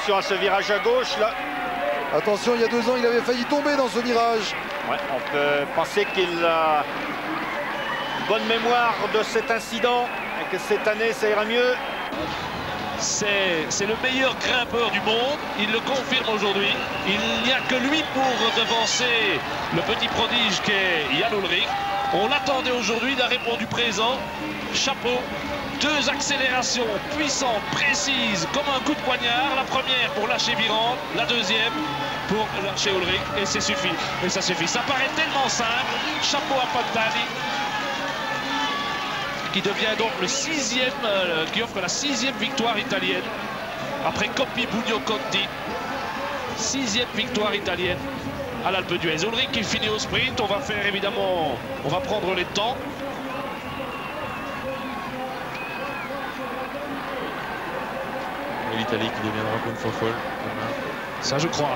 Attention à ce virage à gauche là. Attention, il y a 2 ans, il avait failli tomber dans ce virage. Ouais, on peut penser qu'il a une bonne mémoire de cet incident et que cette année ça ira mieux. C'est le meilleur grimpeur du monde, il le confirme aujourd'hui. Il n'y a que lui pour devancer le petit prodige qu'est Jan Ullrich. On l'attendait aujourd'hui, il a répondu présent. Chapeau, 2 accélérations puissantes, précises, comme un coup de poignard. La première pour lâcher Virant, la deuxième pour lâcher Ullrich. Et c'est suffit, et ça suffit. Ça paraît tellement simple. Chapeau à Pantani, qui devient donc le 6e, qui offre la 6e victoire italienne après Coppi, Bugno, Conti. 6e victoire italienne à l'Alpe d'Huez. Ullrich qui finit au sprint. On va faire évidemment, on va prendre les temps. L'Italie qui deviendra une fois folle. Ça je crois.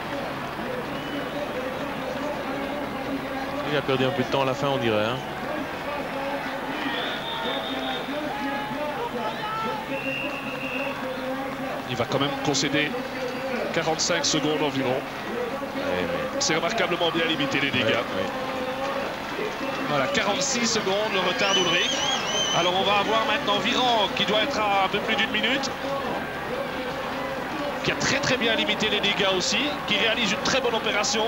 Il a perdu un peu de temps à la fin, on dirait. Hein. Il va quand même concéder 45 secondes environ. C'est remarquablement bien limité les dégâts. Voilà, 46 secondes, le retard d'Ullrich. Alors on va avoir maintenant Virant qui doit être à un peu plus d'1 minute. Qui a très bien limité les dégâts aussi. Qui réalise une très bonne opération.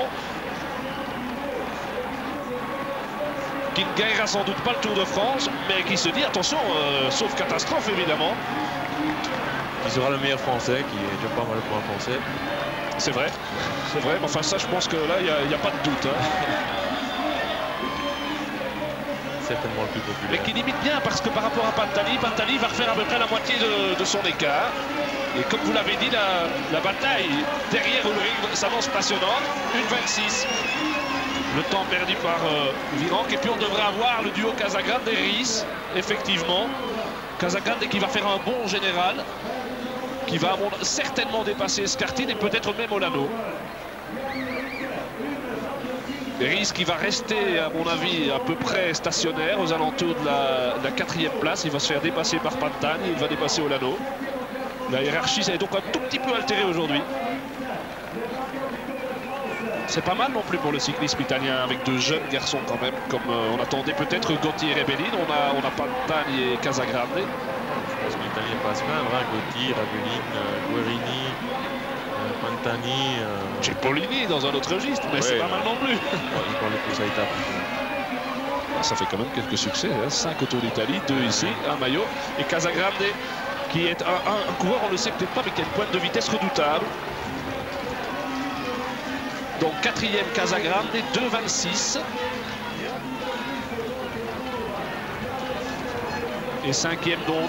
Qui ne gagnera sans doute pas le Tour de France. Mais qui se dit attention, sauf catastrophe évidemment. Qui sera le meilleur français, qui est déjà pas mal pour un français. C'est vrai, c'est vrai. Mais enfin ça je pense que là il n'y a pas de doute. Hein. Certainement le plus populaire. Mais qui limite bien parce que par rapport à Pantani, Pantani va refaire à peu près la moitié de son écart. Et comme vous l'avez dit, la bataille derrière Ullrich s'annonce passionnante. 1,26. Le temps perdu par Virant. Et puis on devrait avoir le duo Casagrande et Riis, effectivement. Casagrande qui va faire un bon général, qui va certainement dépasser Escartine et peut-être même Olano. Riis qui va rester, à mon avis, à peu près stationnaire aux alentours de la 4e place. Il va se faire dépasser par Pantani, il va dépasser Olano. La hiérarchie est donc un tout petit peu altérée aujourd'hui. C'est pas mal non plus pour le cyclisme italien avec 2 jeunes garçons quand même, comme on attendait peut-être Gotti et Rebellin. On a Pantani et Casagrande. Je pense que l'Italien passe bien, hein. Gotti, Rebellin, Guerini, Pantani. Cipollini dans un autre registre, mais c'est pas mal non plus. Il parle plus à étape. Ça fait quand même quelques succès, hein. 5 autour d'Italie, 2 ici, un maillot. Et Casagrande qui est un coureur, on ne le sait peut-être pas, mais qui a une pointe de vitesse redoutable. Donc 4e Casagrande, 2,26. Et 5e donc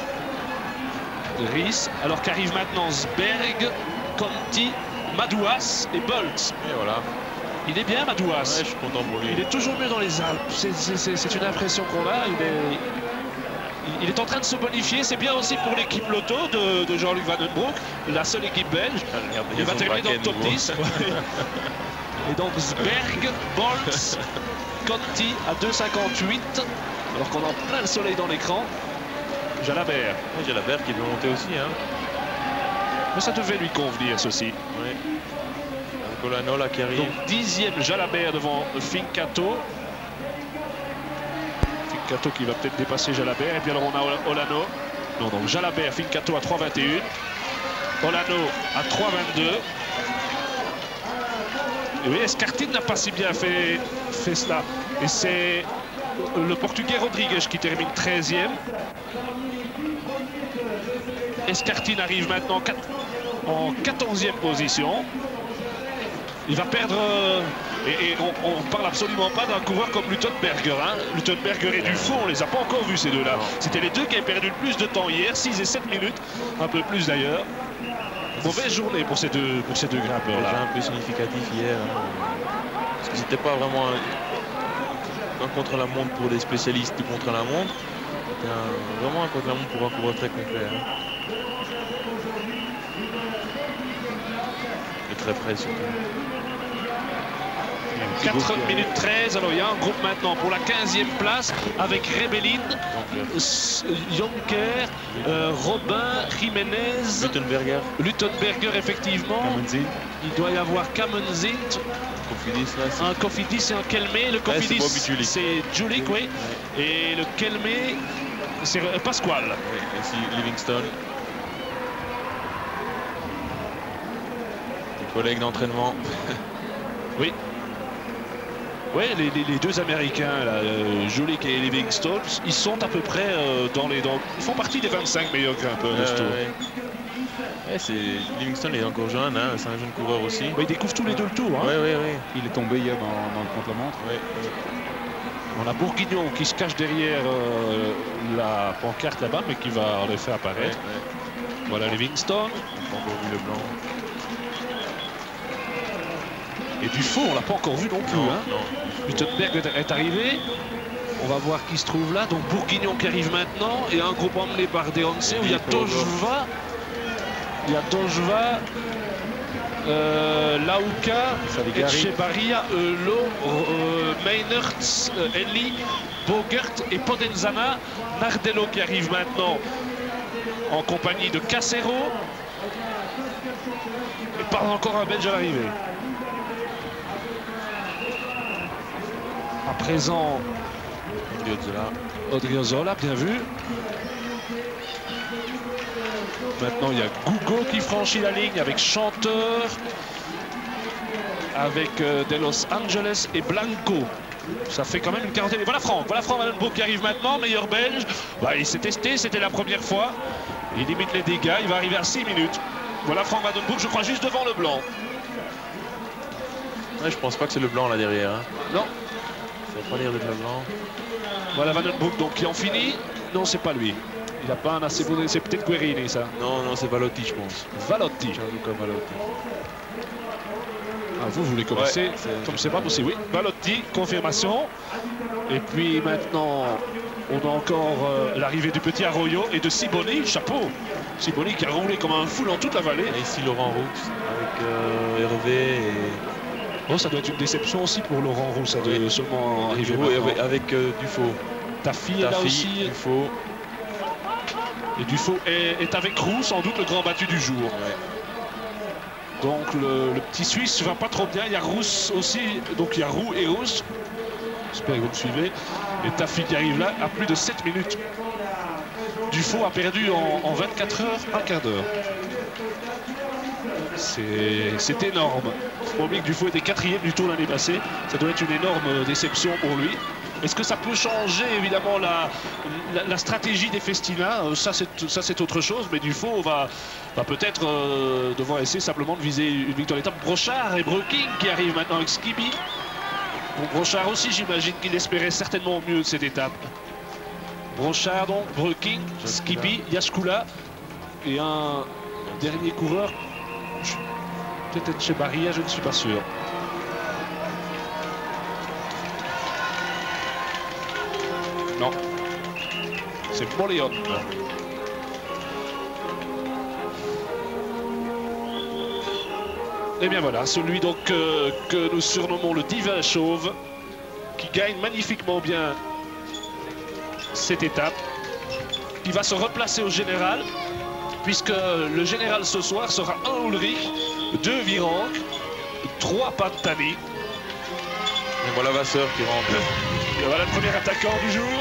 Riis. Alors qu'arrive maintenant Sberg, Conti, Madouas et Bolt. Et voilà. Il est bien Madouas. Ouais, je suis content pour lui. Il est toujours mieux dans les Alpes. C'est une impression qu'on a. Il est en train de se bonifier. C'est bien aussi pour l'équipe Lotto de Jean-Luc Van Den Broek, la seule équipe belge. Il va terminer dans le top 10. Et donc Sberg, Bolt, Conti à 2,58. Alors qu'on a plein le soleil dans l'écran. Jalabert. Jalabert qui veut monter aussi. Hein. Mais ça devait lui convenir ceci. Oui. Olano là qui arrive. Donc 10e Jalabert devant Fincato. Fincato qui va peut-être dépasser Jalabert. Et puis alors on a Olano. Non, donc Jalabert, Fincato à 3,21. Olano à 3,22. Et oui, Escartine n'a pas si bien fait cela. Et c'est le Portugais Rodrigues qui termine 13e. Escartine arrive maintenant en 14e position. Il va perdre... et on ne parle absolument pas d'un coureur comme Luttenberger. Hein. Luttenberger et Dufour, on les a pas encore vus ces deux-là. C'était les deux qui avaient perdu le plus de temps hier, 6 et 7 minutes. Un peu plus d'ailleurs. Mauvaise journée pour ces deux grimpeurs-là. Déjà un peu significatif hier. Hein. Parce que c'était pas vraiment un contre-la-montre pour des spécialistes du contre-la-montre. C'était vraiment un contre-la-montre pour un coureur très complet. Hein. Et très frais surtout. 4 minutes 13. Alors il y a un groupe maintenant pour la 15e place avec Rebellin, Jonker, Robin, Jiménez, Luttenberger effectivement. Il doit y avoir Kamenzint, un Kofidis et un Kelmé. Le Kofidis c'est Julik, oui. Et le Kelmé c'est Pasquale. Oui, ici Livingstone. Les collègues d'entraînement. Oui. Oui, les deux Américains, Julik et Livingstone, ils sont à peu près ils font partie des 25 meilleurs grimpeurs de ce tour. Livingstone est encore jeune, hein, c'est un jeune coureur aussi. Ils découvrent tous les deux le tour. Hein. Oui. Il est tombé hier dans le contre-la-montre. On a Bourguignon qui se cache derrière la pancarte là-bas, mais qui va en effet apparaître. Voilà Livingstone. On n'a pas encore vu le blanc. Et Dufaux, on l'a pas encore vu non plus. Non. Luttenberg est arrivé. On va voir qui se trouve là. Donc Bourguignon qui arrive maintenant. Et un groupe emmené par Deonce où il y a Tojva. Lauka, Echevarria, Eulo, Meinertz, Eli, Bogert et Podenzana. Nardello qui arrive maintenant en compagnie de Cassero. Et pas encore un Belge à l'arrivée. À présent, Odriozola, bien vu. Maintenant, il y a Gugo qui franchit la ligne avec Chanteur, avec de Los Angeles et Blanco. Ça fait quand même une quarantaine. Voilà Franck Vandenbroek qui arrive maintenant, meilleur belge. Il s'est testé, c'était la première fois. Il limite les dégâts, il va arriver à 6 minutes. Voilà Franck Vandenbroek, je crois juste devant le blanc. Ouais, je pense pas que c'est le blanc là derrière. Hein. Non. Ça n'a pas l'air d'être le blanc. Voilà Vandenbroek donc qui en finit. Non, c'est pas lui. Il n'a pas un assez bon. C'est peut-être Guerini ça. Non, c'est Valotti, je pense. Valotti. Gianluca Valotti. Ah, vous voulez commencer comme c'est pas possible. Oui, Valotti, confirmation. Et puis maintenant, on a encore l'arrivée du petit Arroyo et de Siboni, chapeau. Siboni qui a roulé comme un fou dans toute la vallée. Et ici Laurent Roux avec Hervé et... Oh, ça doit être une déception aussi pour Laurent Roux, ça doit seulement arriver avec Dufaux. Tafi est là aussi. Dufaux. Et Dufaux est avec Roux, sans doute le grand battu du jour. Ouais. Donc le petit Suisse va pas trop bien. Il y a Roux aussi, donc il y a Roux et Roux. J'espère que vous me suivez. Et Tafi qui arrive là à plus de 7 minutes. Dufaux a perdu en 24 heures, un quart d'heure. C'est énorme. Faut que Dufaux était 4e du tour l'année passée. Ça doit être une énorme déception pour lui. Est-ce que ça peut changer évidemment la stratégie des Festina? Ça c'est autre chose, mais Dufaux va peut-être devoir essayer simplement de viser une victoire d'étape. Brochard et Breking qui arrivent maintenant avec Skibi. Bon, Brochard aussi, j'imagine qu'il espérait certainement mieux de cette étape. Brochard donc, Breking, Skibi, Yaskula et un dernier coureur, peut-être chez Barilla, je ne suis pas sûr. Non, c'est Moléon. Et bien voilà, celui donc que nous surnommons le divin chauve, qui gagne magnifiquement bien cette étape, qui va se replacer au général, puisque le général ce soir sera 1 Ulrich, 2 Virenque, 3 Pantani. Et voilà Vasseur qui rentre. Et voilà le premier attaquant du jour,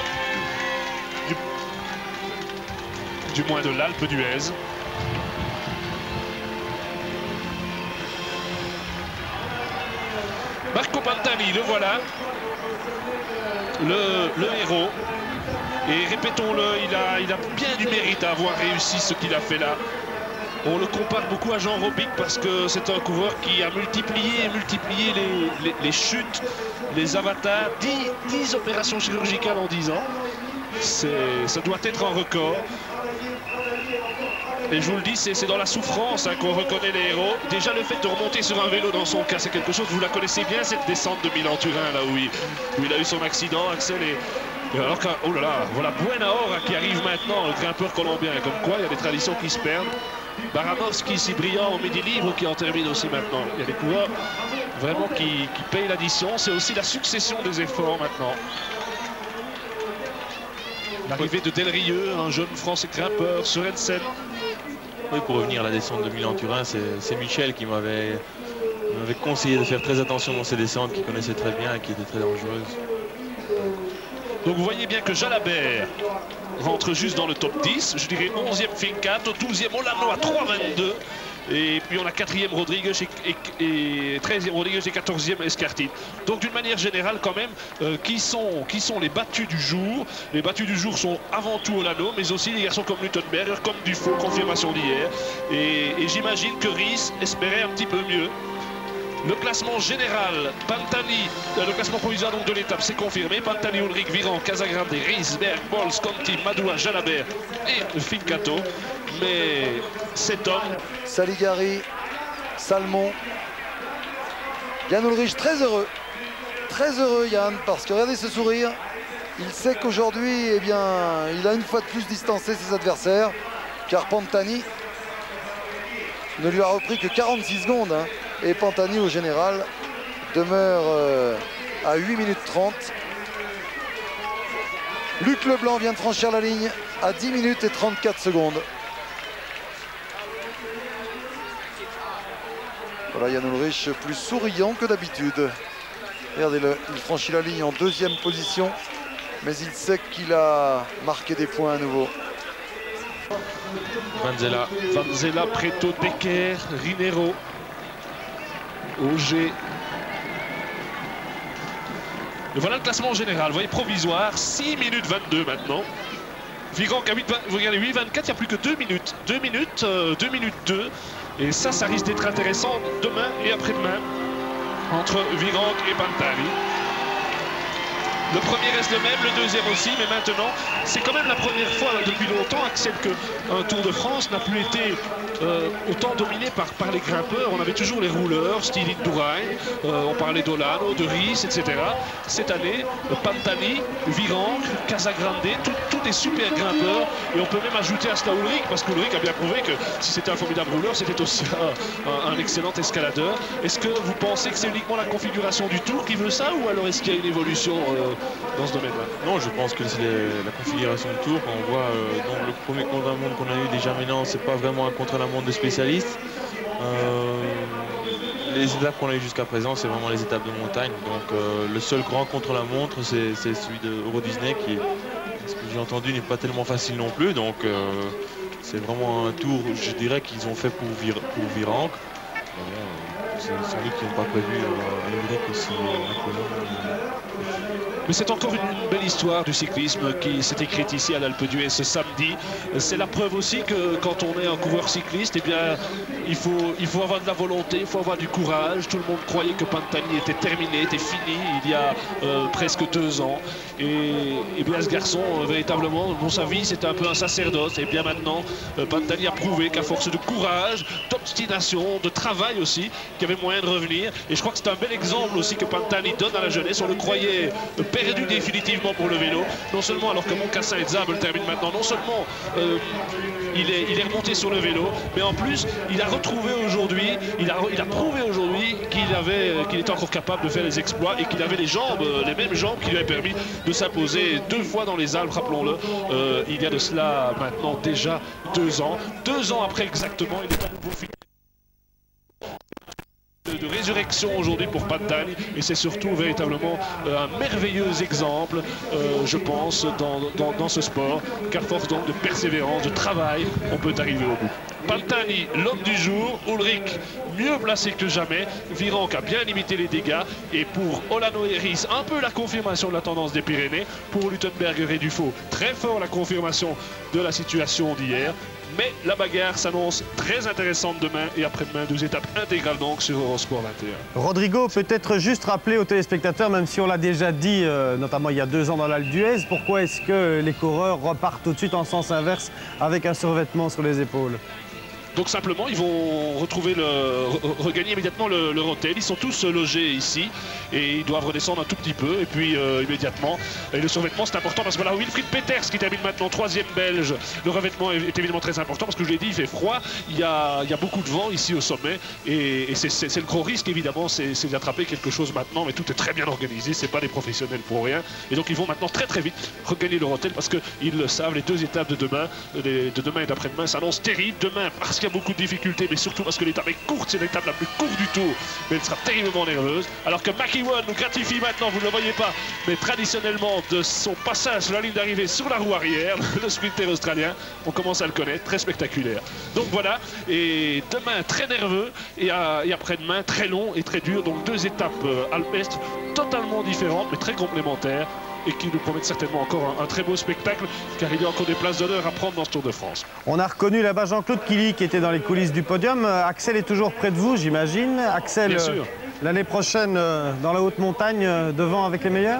du moins de l'Alpe d'Huez. Marco Pantani, le voilà, le héros. Et répétons-le, il a bien du mérite à avoir réussi ce qu'il a fait là. On le compare beaucoup à Jean Robic parce que c'est un coureur qui a multiplié les chutes, les avatars, 10 opérations chirurgicales en 10 ans. Ça doit être un record. Et je vous le dis, c'est dans la souffrance qu'on reconnaît les héros. Déjà le fait de remonter sur un vélo dans son cas, c'est quelque chose, vous la connaissez bien cette descente de Milan-Turin là où il a eu son accident, Axel. Et alors que, oh là là, voilà Buena Hora qui arrive maintenant, le grimpeur colombien. Comme quoi, il y a des traditions qui se perdent. Baranovski, ici brillant au midi libre, qui en termine aussi maintenant. Il y a des coureurs vraiment qui paye l'addition. C'est aussi la succession des efforts maintenant. L'arrivée de Delrieux, un jeune français grimpeur, Sorensen. Oui, pour revenir à la descente de Milan-Turin, c'est Michel qui m'avait conseillé de faire très attention dans ces descentes qu'il connaissait très bien et qui étaient très dangereuses. Donc vous voyez bien que Jalabert rentre juste dans le top 10. Je dirais 11e Fincato, 12e Olano à 3,22. Et puis on a 4e Rodriguez et 13e Rodriguez et 14e Escartine. Donc d'une manière générale quand même, qui sont les battus du jour? Les battus du jour sont avant tout Olano, mais aussi des garçons comme Luttenberger, comme Dufaux, confirmation d'hier. Et j'imagine que Ries espérait un petit peu mieux. Le classement général, Pantani, le classement provisoire donc de l'étape, c'est confirmé. Pantani, Ulrich, Viran, Casagrande, Ries, Berg, Bols, Conti, Madoua, Jalabert et Fincato. Mais cet homme... Saligari, Salmon, Jan Ullrich, très heureux Yann, parce que regardez ce sourire. Il sait qu'aujourd'hui, eh bien, il a une fois de plus distancé ses adversaires, car Pantani ne lui a repris que 46 secondes. Hein. Et Pantani, au général, demeure à 8 minutes 30. Luc Leblanc vient de franchir la ligne à 10 minutes et 34 secondes. Voilà Jan Ullrich plus souriant que d'habitude. Regardez-le, il franchit la ligne en 2e position, mais il sait qu'il a marqué des points à nouveau. Vanzella, Preto, Decker, Rinero, Auger. Et voilà le classement général, vous voyez, provisoire, 6 minutes 22 maintenant. Viran qui a 8, vous regardez 8,24, il n'y a plus que 2 minutes. 2 minutes 2. Et ça risque d'être intéressant demain et après-demain entre Viran et Pantani. Le premier reste le même, le deuxième aussi, mais maintenant, c'est quand même la première fois depuis longtemps, Axel, qu'un Tour de France n'a plus été autant dominé par les grimpeurs. On avait toujours les rouleurs, style Indurain, on parlait d'Olano, de Ries, etc. Cette année, Pantani, Viran, Casagrande, tous des super grimpeurs. Et on peut même ajouter à cela Ulrich, parce qu'Ulrich a bien prouvé que si c'était un formidable rouleur, c'était aussi un excellent escaladeur. Est-ce que vous pensez que c'est uniquement la configuration du Tour qui veut ça, ou alors est-ce qu'il y a une évolution dans ce domaine-là? Non, je pense que c'est la configuration de Tour. Quand on voit donc le premier contre-la-montre qu'on a eu déjà maintenant, c'est pas vraiment un contre-la-montre de spécialistes. Les étapes qu'on a eues jusqu'à présent, c'est vraiment les étapes de montagne. Donc le seul grand contre-la-montre, c'est celui de Euro Disney qui, ce que j'ai entendu, n'est pas tellement facile non plus. Donc c'est vraiment un tour, je dirais, qu'ils ont fait pour Virenque. C'est sans doute qu'ils n'ont pas prévu un Ulrich aussi inconnu. Mais c'est encore une belle histoire du cyclisme qui s'est écrite ici à l'Alpe d'Huez ce samedi. C'est la preuve aussi que quand on est un coureur cycliste, eh bien, il faut avoir de la volonté, il faut avoir du courage. Tout le monde croyait que Pantani était terminé, était fini il y a presque 2 ans. Et bien ce garçon, véritablement, dans sa vie, c'était un peu un sacerdoce. Et bien maintenant, Pantani a prouvé qu'à force de courage, d'obstination, de travail aussi, qu'il y avait moyen de revenir. Et je crois que c'est un bel exemple aussi que Pantani donne à la jeunesse. On le croyait perdu définitivement pour le vélo. Non seulement, alors que Moncassin et Zabel terminent maintenant, non seulement il est remonté sur le vélo, mais en plus, il a retrouvé aujourd'hui, il a prouvé aujourd'hui qu'il était encore capable de faire les exploits et qu'il avait les jambes, les mêmes jambes qui lui avaient permis de s'imposer 2 fois dans les Alpes, rappelons-le. Il y a de cela maintenant déjà 2 ans. 2 ans après exactement, il est à nouveau fini. De résurrection aujourd'hui pour Pantani, et c'est surtout véritablement un merveilleux exemple, je pense, dans ce sport, qu'à force donc de persévérance, de travail, on peut arriver au bout. Pantani, l'homme du jour, Ulrich mieux placé que jamais, Virenque a bien limité les dégâts, et pour Olano et Ries, un peu la confirmation de la tendance des Pyrénées, pour Luttenberger et Dufaux, très fort la confirmation de la situation d'hier. Mais la bagarre s'annonce très intéressante demain et après-demain, 2 étapes intégrales donc sur Eurosport 21. Rodrigo, peut-être juste rappeler aux téléspectateurs, même si on l'a déjà dit, notamment il y a 2 ans dans l'Alpe d'Huez, pourquoi est-ce que les coureurs repartent tout de suite en sens inverse avec un survêtement sur les épaules? Donc simplement, ils vont regagner immédiatement leur hôtel. Ils sont tous logés ici et ils doivent redescendre un tout petit peu. Et puis immédiatement, et le survêtement c'est important parce que voilà, Wilfried Peters qui termine maintenant 3e belge. Le revêtement est évidemment très important parce que je l'ai dit, il fait froid. Il y a beaucoup de vent ici au sommet et c'est le gros risque évidemment, c'est d'attraper quelque chose maintenant. Mais tout est très bien organisé, c'est pas des professionnels pour rien. Et donc ils vont maintenant très vite regagner leur hôtel parce qu'ils le savent. Les 2 étapes de demain et d'après-demain s'annoncent terribles. Demain parce qu'il y a beaucoup de difficultés, mais surtout parce que l'étape est courte, c'est l'étape la plus courte du tour, mais elle sera terriblement nerveuse. Alors que McEwan nous gratifie maintenant, vous ne le voyez pas, mais traditionnellement de son passage sur la ligne d'arrivée sur la roue arrière, le sprinter australien, on commence à le connaître, très spectaculaire. Donc voilà, et demain très nerveux et après-demain très long et très dur. Donc 2 étapes alpestres totalement différentes, mais très complémentaires, et qui nous promettent certainement encore un très beau spectacle, car il y a encore des places d'honneur à prendre dans ce Tour de France. On a reconnu là-bas Jean-Claude Killy qui était dans les coulisses du podium. Axel est toujours près de vous, j'imagine. Axel, l'année prochaine, dans la haute montagne, devant avec les meilleurs?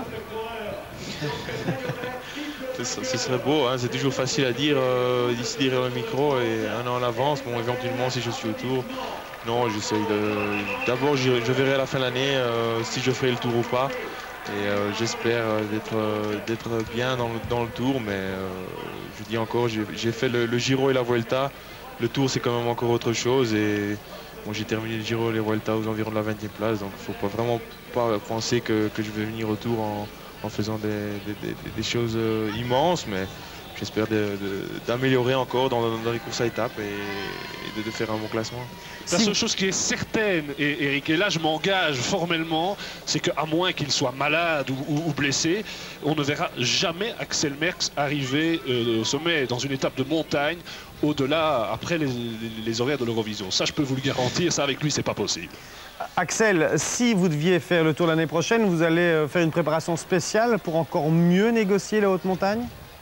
Ce serait beau, hein. C'est toujours facile à dire d'ici derrière le micro et un an à l'avance. Bon, éventuellement, si je suis au Tour, non, j'essaye de... D'abord, je verrai à la fin de l'année si je ferai le Tour ou pas. Et j'espère d'être bien dans le Tour, mais je dis encore, j'ai fait le Giro et la Vuelta. Le Tour, c'est quand même encore autre chose. Et bon, j'ai terminé le Giro et la Vuelta aux environs de la 20e place. Donc il ne faut vraiment pas penser que je vais venir au Tour en faisant des choses immenses. Mais j'espère d'améliorer encore dans les courses à étapes et de faire un bon classement. La seule chose qui est certaine, Eric, et là je m'engage formellement, c'est qu'à moins qu'il soit malade ou blessé, on ne verra jamais Axel Merckx arriver au sommet dans une étape de montagne au-delà, après les horaires de l'Eurovision. Ça, je peux vous le garantir, ça avec lui, c'est pas possible. Axel, si vous deviez faire le Tour l'année prochaine, vous allez faire une préparation spéciale pour encore mieux négocier la haute montagne?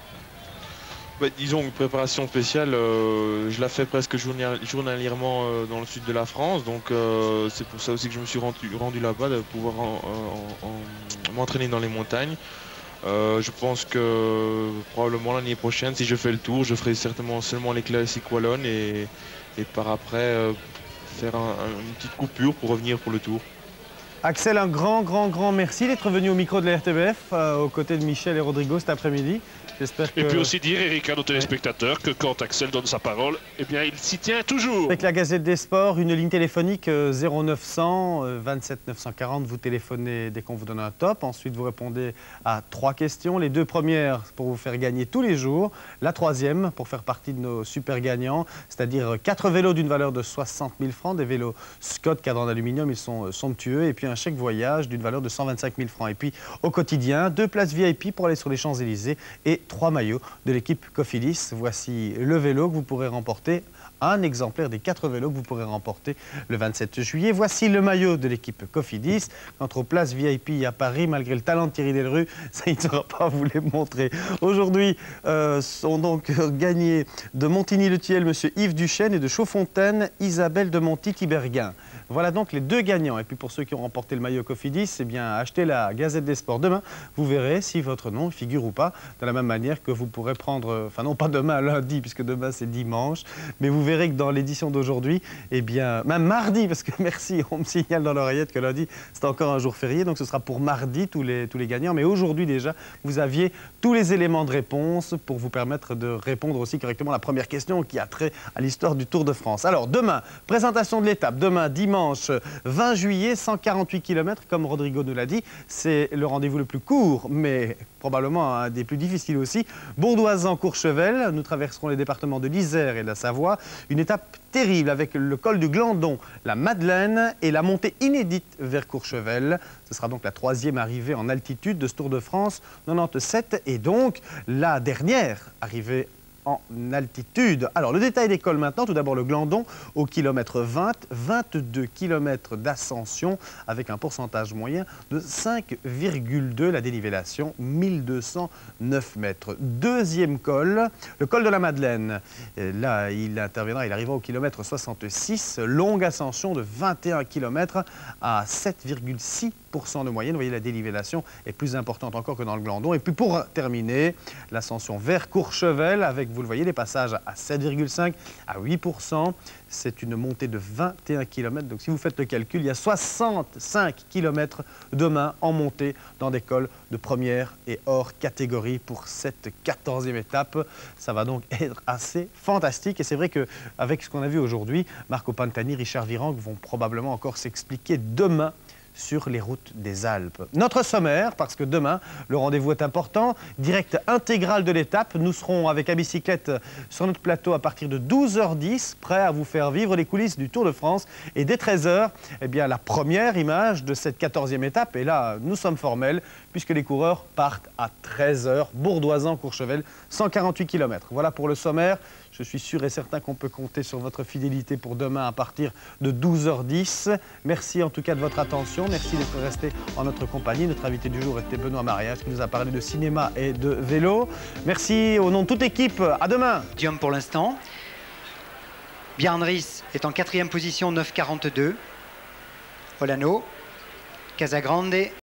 Bah, disons une préparation spéciale, je la fais presque journalièrement dans le sud de la France, donc c'est pour ça aussi que je me suis rendu là-bas, de pouvoir m'entraîner dans les montagnes. Je pense que probablement l'année prochaine, si je fais le Tour, je ferai certainement seulement les classiques wallonnes et par après faire une petite coupure pour revenir pour le Tour. Axel, un grand merci d'être venu au micro de la RTBF aux côtés de Michel et Rodrigo cet après-midi. Et puis aussi dire, Eric, à nos téléspectateurs que quand Axel donne sa parole, eh bien, il s'y tient toujours. Avec la Gazette des Sports, une ligne téléphonique 0900 27 940, vous téléphonez dès qu'on vous donne un top. Ensuite, vous répondez à 3 questions. Les 2 premières pour vous faire gagner tous les jours. La 3e pour faire partie de nos super gagnants, c'est-à-dire 4 vélos d'une valeur de 60 000 francs, des vélos Scott cadre en aluminium, ils sont somptueux. Et puis un chèque voyage d'une valeur de 125 000 francs. Et puis au quotidien, 2 places VIP pour aller sur les Champs-Élysées et 3 maillots de l'équipe Cofidis. Voici le vélo que vous pourrez remporter, un exemplaire des 4 vélos que vous pourrez remporter le 27 juillet. Voici le maillot de l'équipe Cofidis. Quant aux places VIP à Paris, malgré le talent de Thierry Delru, ça il ne saura pas vous les montrer. Aujourd'hui, sont donc gagnés de Montigny-le-Thiel, M. Yves Duchesne, et de Chaudfontaine, Isabelle de Monti-Tiberguin. Voilà donc les 2 gagnants. Et puis pour ceux qui ont remporté le maillot Cofidis, eh bien, achetez la Gazette des Sports demain. Vous verrez si votre nom figure ou pas, de la même manière que vous pourrez prendre, enfin non pas demain, lundi, puisque demain c'est dimanche, mais vous verrez que dans l'édition d'aujourd'hui, eh bien, même mardi, parce que merci, on me signale dans l'oreillette que lundi c'est encore un jour férié, donc ce sera pour mardi tous les gagnants. Mais aujourd'hui déjà, vous aviez tous les éléments de réponse pour vous permettre de répondre aussi correctement à la première question qui a trait à l'histoire du Tour de France. Alors demain, présentation de l'étape, demain dimanche 20 juillet, 148 km, comme Rodrigo nous l'a dit, c'est le rendez-vous le plus court, mais probablement un des plus difficiles aussi. Bourdoisan-Courchevel, nous traverserons les départements de l'Isère et de la Savoie. Une étape terrible avec le col du Glandon, la Madeleine et la montée inédite vers Courchevel. Ce sera donc la 3e arrivée en altitude de ce Tour de France 97 et donc la dernière arrivée en altitude. Alors, le détail des cols maintenant. Tout d'abord, le Glandon au kilomètre 20, 22 km d'ascension avec un pourcentage moyen de 5,2. La dénivellation, 1209 mètres. Deuxième col, le col de la Madeleine. Et là, il interviendra, il arrivera au kilomètre 66. Longue ascension de 21 km à 7,6% de moyenne. Vous voyez, la dénivellation est plus importante encore que dans le Glandon. Et puis, pour terminer, l'ascension vers Courchevel avec Vous le voyez, les passages à 7,5, à 8%. C'est une montée de 21 km. Donc si vous faites le calcul, il y a 65 km demain en montée dans des cols de première et hors catégorie pour cette 14e étape. Ça va donc être assez fantastique. Et c'est vrai qu'avec ce qu'on a vu aujourd'hui, Marco Pantani, Richard Virenque vont probablement encore s'expliquer demain sur les routes des Alpes. Notre sommaire, parce que demain, le rendez-vous est important, direct intégral de l'étape. Nous serons avec à bicyclette sur notre plateau à partir de 12h10, prêts à vous faire vivre les coulisses du Tour de France. Et dès 13h, eh bien, la première image de cette 14e étape. Et là, nous sommes formels, puisque les coureurs partent à 13h, Bourdoisan-Courchevel, 148 km. Voilà pour le sommaire. Je suis sûr et certain qu'on peut compter sur votre fidélité pour demain à partir de 12h10. Merci en tout cas de votre attention. Merci d'être resté en notre compagnie. Notre invité du jour était Benoît Mariage qui nous a parlé de cinéma et de vélo. Merci au nom de toute l'équipe. À demain. Podium pour l'instant. Bjarne Riis est en 4e position, 9,42. Olano, Casagrande.